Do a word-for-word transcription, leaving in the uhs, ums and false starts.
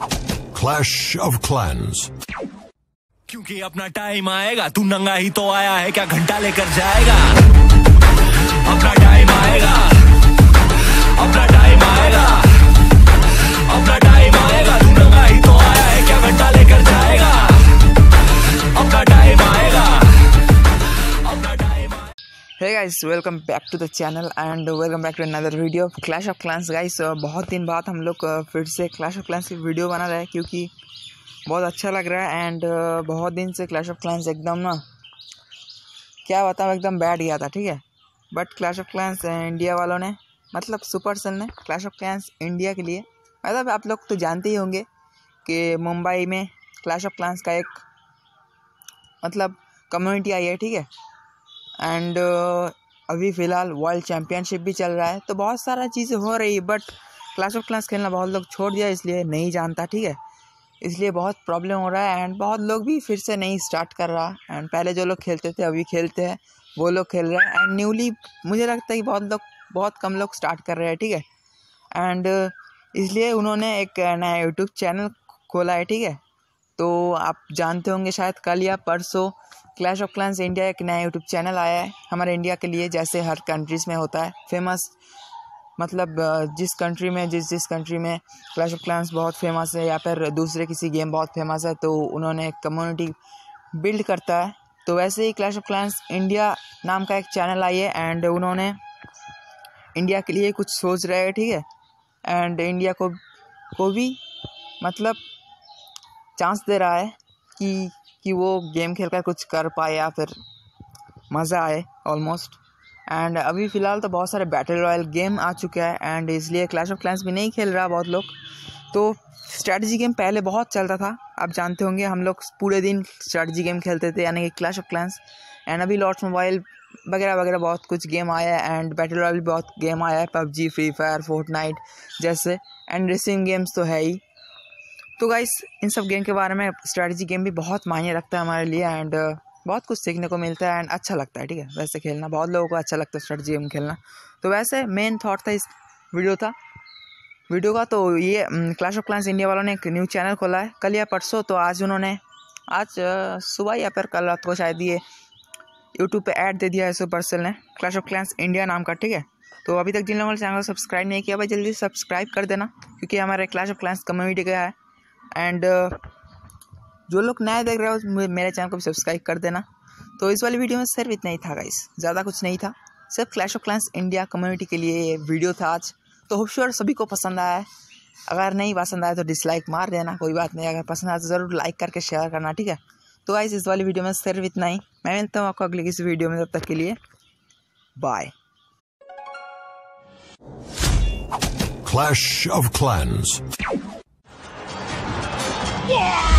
Clash of Clans. क्योंकि अपना time आएगा, तू नंगा ही तो आया है, क्या घंटा लेकर जाएगा? अपना टाइम आएगा, अपना टाइम आएगा, अपना टाइम आएगा, तू नंगा ही तो आया है, क्या घंटा लेकर जाएगा? अपना टाइम आएगा, अपना time. Hey guys, welcome back to the channel and welcome back to another video of Clash of Clans guys। बहुत दिन बाद हम लोग फिर से Clash of Clans की वीडियो बना रहे हैं क्योंकि बहुत अच्छा लग रहा है। एंड बहुत दिन से Clash of Clans एकदम ना क्या बताऊँ एकदम बैठ गया था, ठीक है। But Clash of Clans India वालों ने मतलब सुपरसेल ने Clash of Clans इंडिया के लिए, मतलब आप लोग तो जानते ही होंगे कि मुंबई में Clash of Clans का एक मतलब कम्युनिटी आई है, ठीक है। एंड uh, अभी फ़िलहाल वर्ल्ड चैम्पियनशिप भी चल रहा है, तो बहुत सारा चीज़ें हो रही है। बट क्लैश ऑफ क्लैंस खेलना बहुत लोग छोड़ दिया, इसलिए नहीं जानता, ठीक है। इसलिए बहुत प्रॉब्लम हो रहा है एंड बहुत लोग भी फिर से नहीं स्टार्ट कर रहा। एंड पहले जो लोग खेलते थे अभी खेलते हैं, वो लोग खेल रहे हैं। एंड न्यूली मुझे लगता है कि बहुत लोग बहुत कम लोग स्टार्ट कर रहे हैं, ठीक है। एंड uh, इसलिए उन्होंने एक नया यूट्यूब चैनल खोला है, ठीक है। तो आप जानते होंगे शायद कल या परसों क्लैश ऑफ क्लैंस इंडिया एक नया यूट्यूब चैनल आया है हमारे इंडिया के लिए। जैसे हर कंट्रीज़ में होता है फेमस, मतलब जिस कंट्री में जिस जिस कंट्री में क्लैश ऑफ क्लैंस बहुत फेमस है या फिर दूसरे किसी गेम बहुत फेमस है, तो उन्होंने एक कम्युनिटी बिल्ड करता है। तो वैसे ही क्लैश ऑफ क्लैंस इंडिया नाम का एक चैनल आई है एंड उन्होंने इंडिया के लिए कुछ सोच रहे हैं, ठीक है। एंड इंडिया को को भी मतलब चांस दे रहा है कि कि वो गेम खेलकर कुछ कर पाए या फिर मज़ा आए ऑलमोस्ट। एंड अभी फ़िलहाल तो बहुत सारे बैटल रॉयल गेम आ चुके हैं एंड इसलिए क्लैश ऑफ क्लैंस भी नहीं खेल रहा बहुत लोग। तो स्ट्रैटेजी गेम पहले बहुत चलता था, आप जानते होंगे हम लोग पूरे दिन स्ट्रैटेजी गेम खेलते थे, यानी कि क्लैश ऑफ क्लैंस। एंड अभी लॉर्ड्स मोबाइल वगैरह वगैरह बहुत कुछ गेम आया है एंड बैटल रॉयल भी बहुत गेम आया है, पबजी, फ्री फायर, फोर्टनाइट जैसे। एंड रेसिंग गेम्स तो है ही। तो गाइस इन सब गेम के बारे में स्ट्रैटेजी गेम भी बहुत मायने रखता है हमारे लिए एंड uh, बहुत कुछ सीखने को मिलता है एंड अच्छा लगता है, ठीक है। वैसे खेलना बहुत लोगों को अच्छा लगता है स्ट्रैटेजी गेम खेलना। तो वैसे मेन थॉट था इस वीडियो था वीडियो का तो ये क्लैश ऑफ क्लैंस इंडिया वालों ने एक न्यू चैनल खोला है कल या परसों। तो आज उन्होंने आज सुबह या फिर कल रात को शायद ये यूट्यूब पे ऐड दे दिया है सुपरसेल ने, क्लैश ऑफ क्लैंस इंडिया नाम का, ठीक है। तो अभी तक जिन लोगों ने चैनल को सब्सक्राइब नहीं किया भाई जल्दी सब्सक्राइब कर देना, क्योंकि हमारे क्लैश ऑफ क्लैंस कम्युनिटी का है। एंड uh, जो लोग नए देख रहे हो मेरे चैनल को भी सब्सक्राइब कर देना। तो इस वाली वीडियो में सिर्फ इतना ही था गाइस, ज़्यादा कुछ नहीं था, सिर्फ Clash of Clans India community के लिए ये वीडियो था आज। तो होप श्योर सभी को पसंद आया है। अगर नहीं पसंद आया तो डिसलाइक मार देना, कोई बात नहीं। अगर पसंद आया तो ज़रूर लाइक करके शेयर करना, ठीक है। तो गाइस इस वाली वीडियो में सिर्फ इतना ही। मैं मिलता हूँ आपको अगली किसी वीडियो में, तब तक के लिए bye. Clash of Clans. Yeah!